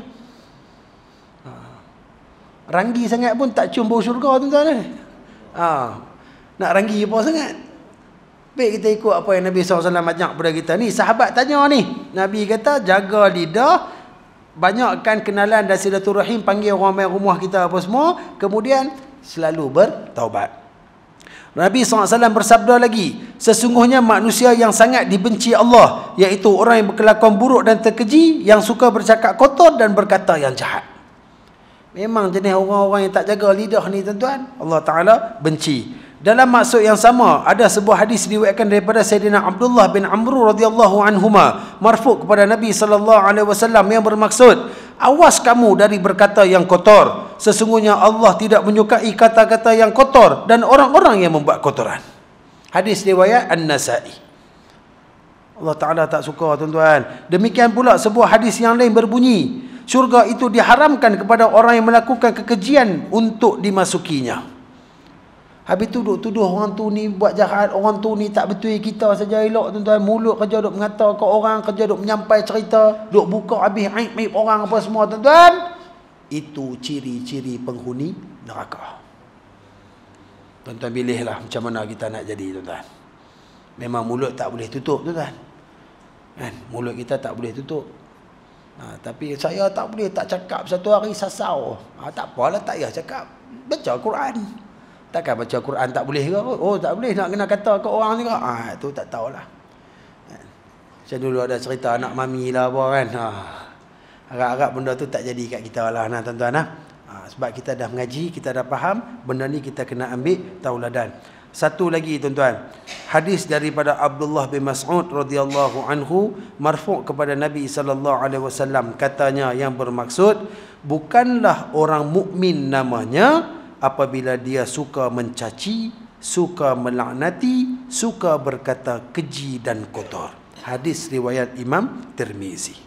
Ranggi sangat pun tak cium bau syurga tuan-tuan. Ha. Nak ranggi apa sangat? Baik kita ikut apa yang Nabi sallallahu alaihi wasallam ajak kepada kita ni. Sahabat tanya ni, Nabi kata jaga lidah, banyakkan kenalan dan silaturahim, panggil orang main rumah kita apa semua, kemudian selalu bertaubat. Nabi sallallahu alaihi wasallam bersabda lagi, sesungguhnya manusia yang sangat dibenci Allah, iaitu orang yang berkelakuan buruk dan terkeji, yang suka bercakap kotor dan berkata yang jahat. Memang jenis orang-orang yang tak jaga lidah ni tuan-tuan, Allah Ta'ala benci. Dalam maksud yang sama, ada sebuah hadis diriwayatkan daripada Sayyidina Abdullah bin Amr radhiyallahu anhuma, marfu' kepada Nabi sallallahu alaihi wasallam, yang bermaksud, awas kamu dari berkata yang kotor. Sesungguhnya Allah tidak menyukai kata-kata yang kotor dan orang-orang yang membuat kotoran. Hadis riwayat An-Nasa'i. Allah Ta'ala tak suka tuan-tuan. Demikian pula sebuah hadis yang lain berbunyi, syurga itu diharamkan kepada orang yang melakukan kekejian untuk dimasukinya. Habis tu duk tuduh orang tu ni buat jahat, orang tu ni tak betul kita saja elok tuan-tuan. Mulut kerja duk mengata ke orang, kerja duk menyampai cerita, duk buka habis aib-aib orang apa semua tuan-tuan. Itu ciri-ciri penghuni neraka. Tuan-tuan pilihlah macam mana kita nak jadi tuan-tuan. Memang mulut tak boleh tutup tuan-tuan. Kan? Mulut kita tak boleh tutup. Ha, tapi saya tak boleh tak cakap satu hari sasau. Ha, tak apalah, tak payah cakap. Baca Quran. Takkan baca Quran tak boleh ke? Oh tak boleh nak kena kata ke orang ni ke? Ah ha, tu tak tahulah. Ha. Saya dulu ada cerita anak mami lah apa kan. Ha. Harap-harap benda tu tak jadi kat kita lah nah tuan-tuan nah. Ha, sebab kita dah mengaji, kita dah faham, benda ni kita kena ambil tauladan. Satu lagi tuan-tuan, hadis daripada Abdullah bin Mas'ud radhiyallahu anhu, marfu' kepada Nabi sallallahu alaihi wasallam, katanya yang bermaksud, bukanlah orang mukmin namanya apabila dia suka mencaci, suka melaknati, suka berkata keji dan kotor. Hadis riwayat Imam Tirmizi.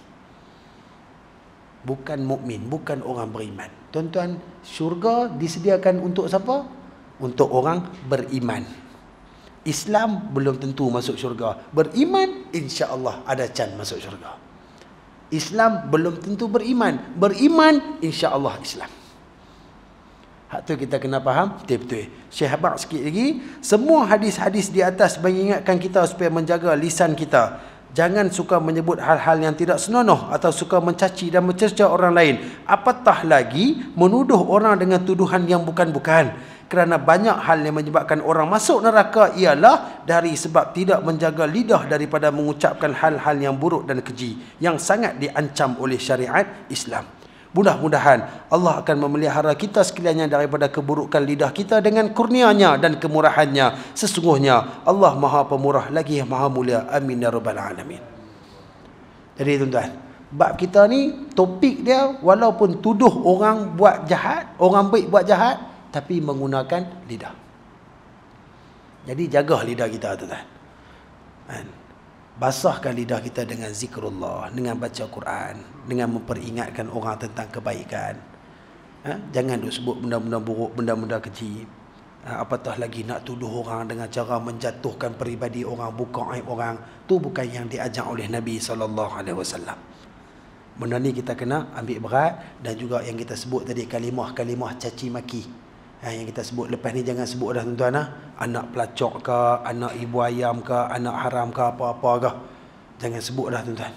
Bukan mukmin, bukan orang beriman. Tuan-tuan, syurga disediakan untuk siapa? Untuk orang beriman. Islam belum tentu masuk syurga. Beriman, insya-Allah ada can masuk syurga. Islam belum tentu beriman. Beriman, insya-Allah Islam. Hak tu kita kena faham betul-betul. Syekh habaq sikit lagi, semua hadis-hadis di atas mengingatkan kita supaya menjaga lisan kita. Jangan suka menyebut hal-hal yang tidak senonoh atau suka mencaci dan mencerca orang lain. Apatah lagi menuduh orang dengan tuduhan yang bukan-bukan. Kerana banyak hal yang menyebabkan orang masuk neraka ialah dari sebab tidak menjaga lidah daripada mengucapkan hal-hal yang buruk dan keji yang sangat diancam oleh syariat Islam. Mudah-mudahan Allah akan memelihara kita sekaliannya daripada keburukan lidah kita dengan kurnianya dan kemurahannya. Sesungguhnya Allah Maha Pemurah lagi Maha Mulia. Amin ya rabbal alamin. Jadi tuan-tuan, bab kita ni topik dia walaupun tuduh orang buat jahat, orang baik buat jahat, tapi menggunakan lidah. Jadi jaga lidah kita tuan-tuan. basahkan lidah kita dengan zikrullah, dengan baca Quran, dengan memperingatkan orang tentang kebaikan. Ha? Jangan duk sebut benda-benda buruk, benda-benda kecil. Ha, apatah lagi nak tuduh orang dengan cara menjatuhkan peribadi orang, buka aib orang. Tu bukan yang diajar oleh Nabi sallallahu alaihi wasallam. Benda ni kita kena ambil berat. Dan juga yang kita sebut tadi, kalimah-kalimah caci maki. Ha, yang kita sebut lepas ni jangan sebut dah tuan-tuan. Ha? Anak pelacok ke, anak ibu ayam ke, anak haram ke, apa-apa ke. Jangan sebut dah tuan-tuan.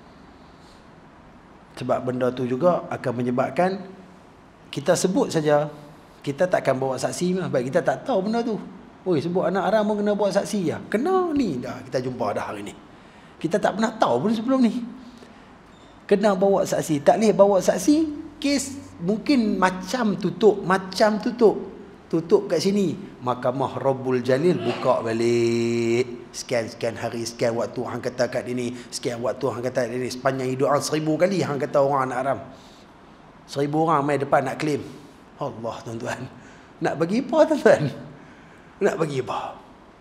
Sebab benda tu juga akan menyebabkan kita sebut saja, kita takkan bawa saksi lah. Sebab kita tak tahu benda tu. Oi, sebut anak haram pun kena bawa saksi ya. Kena ni dah kita jumpa dah hari ni. Kita tak pernah tahu pun sebelum ni. Kena bawa saksi. Tak boleh bawa saksi, kes mungkin macam tutup, macam tutup. Tutup kat sini. Mahkamah Rabbul Jalil buka balik. Sekian-sekian hari, sekian waktu hang kata kat ini, sekian waktu hang kata kat ini. Sepanjang hidup hang seribu kali hang kata orang anak haram. Seribu orang mai depan nak claim. Allah tuan-tuan. Nak bagi apa tuan-tuan? Nak bagi apa?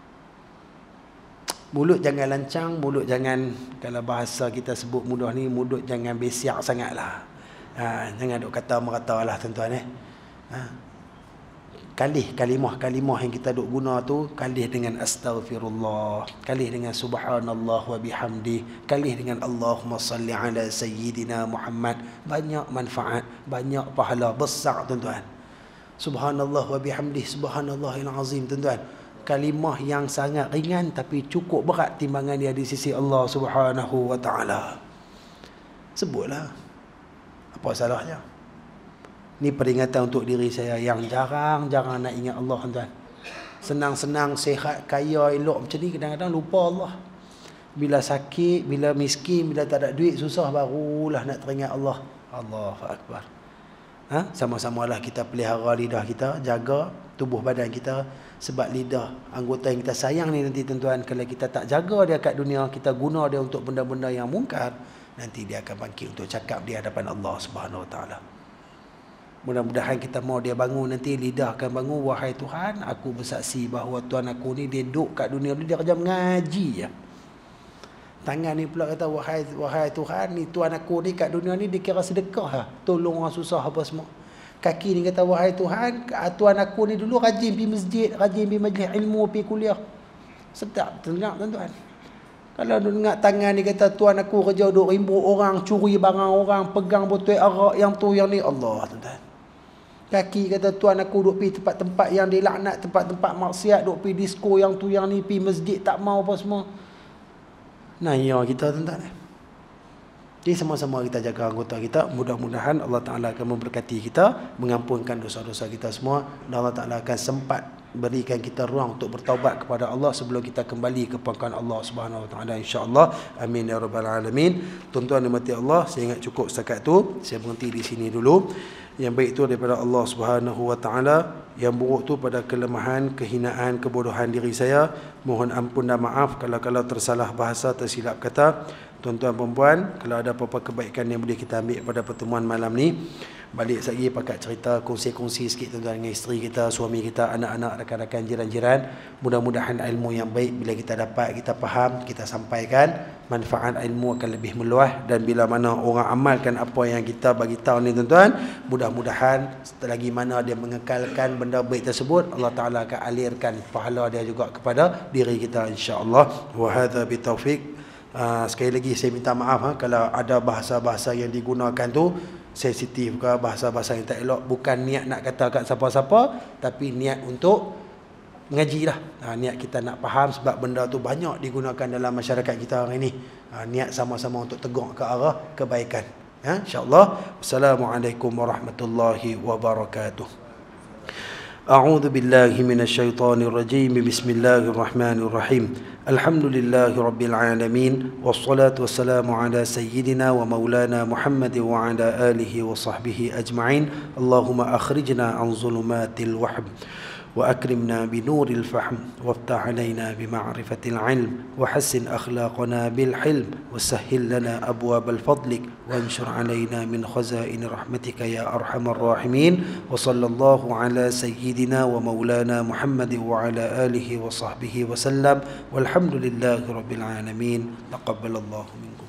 Mulut jangan lancang, mulut jangan, kalau bahasa kita sebut mudah ni, mulut jangan besiak sangatlah. Ha, jangan duk kata merata lah tuan-tuan eh. Ha. Kalih kalimah-kalimah yang kita duk guna tu, kalih dengan astaghfirullah, kalih dengan subhanallah wa bihamdi, kalih dengan Allahumma salli ala sayyidina Muhammad. Banyak manfaat, banyak pahala besar tuan-tuan. Subhanallah wa bihamdi, subhanallahil azim tuan-tuan. Kalimah yang sangat ringan tapi cukup berat timbangan dia di sisi Allah Subhanahu wa taala. Sebutlah. Apa salahnya? Ni peringatan untuk diri saya yang jarang-jarang nak ingat Allah tuan. Senang-senang, sihat, kaya, elok macam ni kadang-kadang lupa Allah. Bila sakit, bila miskin, bila tak ada duit, susah barulah nak teringat Allah. Allahu akbar. Ha? Sama-samalah kita pelihara lidah kita, jaga tubuh badan kita. Sebab lidah, anggota yang kita sayang ni nanti tuan-tuan, kalau kita tak jaga dia kat dunia, kita guna dia untuk benda-benda yang mungkar, nanti dia akan bangkit untuk cakap di hadapan Allah Subhanahu wa taala. Mudah-mudahan kita mau dia bangun nanti, lidah akan bangun, wahai Tuhan, aku bersaksi bahawa Tuhan aku ni dia duduk kat dunia ni, dia kerja mengaji je. Tangan ni pula kata, wahai wahai Tuhan, ni Tuhan aku ni kat dunia ni dia kira sedekah lah, tolong orang susah apa semua. Kaki ni kata, wahai Tuhan, Tuhan aku ni dulu rajin pergi masjid, rajin pergi majlis ilmu, pergi kuliah. Sedap dengar tuan-tuan. Kalau dengar tangan ni kata, Tuhan aku kerja duk rimbu orang, curi barang orang, pegang botol arak yang tu yang ni, Allah tuan-tuan. Kaki kata, Tuhan aku duk pergi tempat-tempat yang dilaknat, tempat-tempat maksiat, duk pergi disko yang tu yang ni, pergi masjid tak mau apa semua. Nah, ya kita tuan-tuan. Jadi sama-sama kita jaga anggota kita. Mudah-mudahan Allah Ta'ala akan memberkati kita, mengampunkan dosa-dosa kita semua, dan Allah Ta'ala akan sempat berikan kita ruang untuk bertaubat kepada Allah sebelum kita kembali ke pangkat Allah Subhanahu Wa Ta'ala, insya-Allah. Amin ya rabbal alamin. Tuan-tuan dan mati Allah, saya ingat cukup setakat tu. Saya berhenti di sini dulu. Yang baik itu daripada Allah Subhanahu Wa Ta'ala, yang buruk tu pada kelemahan, kehinaan, kebodohan diri saya. Mohon ampun dan maaf kalau-kalau tersalah bahasa, tersilap kata. Tuan-tuan perempuan, kalau ada apa-apa kebaikan yang boleh kita ambil pada pertemuan malam ni, balik lagi pakat cerita, kongsi-kongsi sikit tuan-tuan dengan isteri kita, suami kita, anak-anak, rakan-rakan, jiran-jiran. Mudah-mudahan ilmu yang baik bila kita dapat, kita faham, kita sampaikan, manfaat ilmu akan lebih meluas. Dan bila mana orang amalkan apa yang kita bagi tahu ni tuan-tuan, mudah-mudahan selagi mana dia mengekalkan benda baik tersebut, Allah Ta'ala akan alirkan pahala dia juga kepada diri kita, insya-Allah. Wa hadza bitaufiq. Uh, sekali lagi saya minta maaf ha, kalau ada bahasa-bahasa yang digunakan tu sensitif ke, bahasa-bahasa yang tak elok. Bukan niat nak kata kat siapa-siapa, tapi niat untuk mengaji lah. Ha, niat kita nak faham, sebab benda tu banyak digunakan dalam masyarakat kita hari ni. Ha, niat sama-sama untuk tegur ke arah kebaikan. Ha, InsyaAllah. Wassalamualaikum warahmatullahi wabarakatuh. أعوذ بالله من الشيطان الرجيم بسم الله الرحمن الرحيم الحمد لله رب العالمين والصلاة والسلام على سيدنا ومولانا محمد وعلى آله وصحبه أجمعين اللهم أخرجنا عن ظلمات الوهم وأكرمنا بنور الفهم وافتح علينا بمعرفة العلم وحسن أخلاقنا بالحلم وسهل لنا أبواب الفضل وانشر علينا من خزائن رحمتك يا أرحم الراحمين وصلى الله على سيدنا ومولانا محمد وعلى آله وصحبه وسلم والحمد لله رب العالمين تقبل الله منكم.